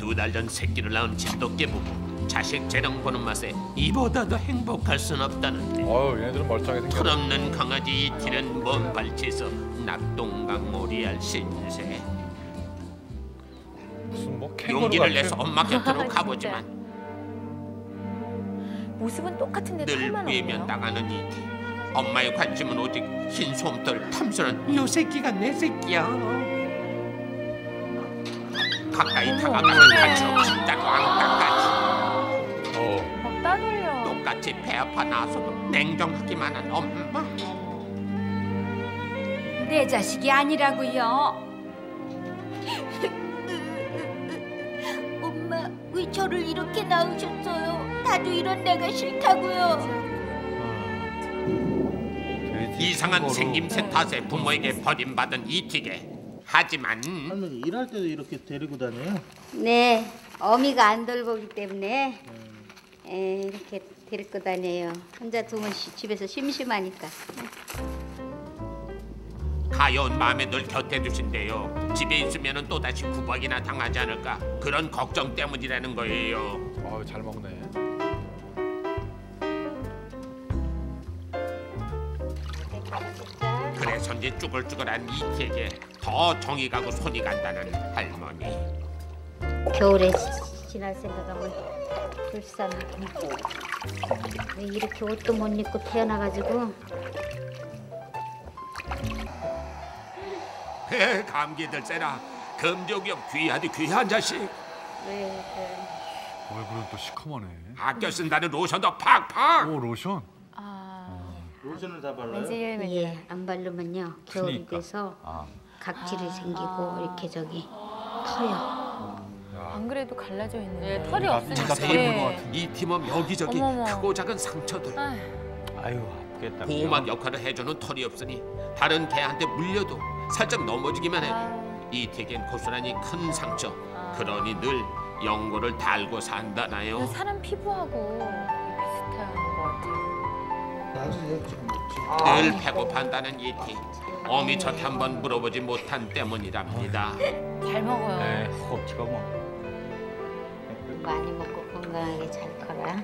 2달 전 새끼를 낳은 진돗개 부부. 자식 재능 보는 맛에 이보다 더 행복할 순 없다는데. 얘네들은 멀쩡하게 생겼네. 털없는 강아지 이티는 먼 발치에서 낙동강몰이할 신세. 무슨 뭐 캥거루 용기를 같은. 내서 엄마 곁으로 가보지만 모습은 똑같은데 늘 털만 외면 없네요. 당하는 이티. 엄마의 관심은 오직 흰 솜털 탐스런 요 새끼가 내 새끼야. 가까이 다가가면 갈수록 진짜 왕따까지. 막 따돌려. 똑같이 배 아파 나서도 냉정하기만 한 엄마. 내 자식이 아니라고요. 엄마, 왜 저를 이렇게 낳으셨어요? 나도 이런 내가 싫다고요. 이상한 생김새 탓에 부모에게 버림받은 이티게. 하지만 할머니 일할 때도 이렇게 데리고 다녀요? 네, 어미가 안 돌보기 때문에 이렇게 데리고 다녀요. 혼자 두면 집에서 심심하니까. 가여운 마음에 늘 곁에 두신대요. 집에 있으면 또다시 구박이나 당하지 않을까 그런 걱정 때문이라는 거예요. 잘 먹네. 그래서인지 쭈글쭈글한 이티에게 더 정이 가고 손이 간다는 할머니. 겨울에 지날 생각하면 불쌍하고 왜 이렇게 옷도 못 입고 태어나가지고. 감기 들세라. 금조기업 귀하디 귀한 자식. 얼굴은 또 시커머네. 아껴 쓴다는 로션도 팍팍. 오 로션. 로션을 다 발라요? 맨질맨질. 예, 안 바르면요 겨울이 추니까. 돼서 각질이 생기고 이렇게 터요. 안 그래도 갈라져 있는데. 네, 털이 없으니까. 자세히 네. 보면 이 팀은 여기저기 어머머. 크고 작은 상처들. 아유 아프겠다. 보호막 역할을 해주는 털이 없으니 다른 개한테 물려도 살짝 넘어지기만 해도 이티에겐 고스란히 큰 상처. 그러니 늘 연고를 달고 산다나요. 사람 피부하고 비슷한 것 같아요. 나중에 지금 늘 배고파한다는 이티. 어미첫 한번 물어보지 못한 때문이랍니다. 잘 먹어요. 네, hov치가 뭐. 많이 먹고 건강하게 잘 커라.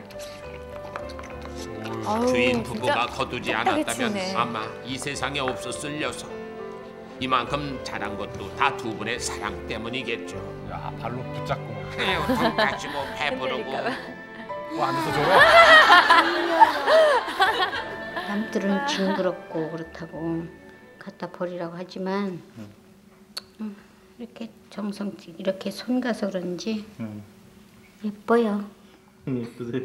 아우, 주인 진짜 부부가 거두지 딱딱해 않았다면 치우네. 아마 이 세상에 없었을 녀석. 이만큼 자란 것도 다 두 분의 사랑 때문이겠죠. 야 발로 붙잡고. 돈 따지고 배부르고. 앉아서 졸아. 남들은 징그럽고 그렇다고 갖다 버리라고 하지만 이렇게 정성치 이렇게 손 가서 그런지 예뻐요. 예쁘세요?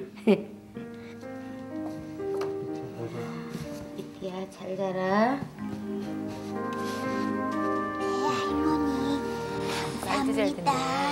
이티야 잘 자라. 말도 잘 듣네.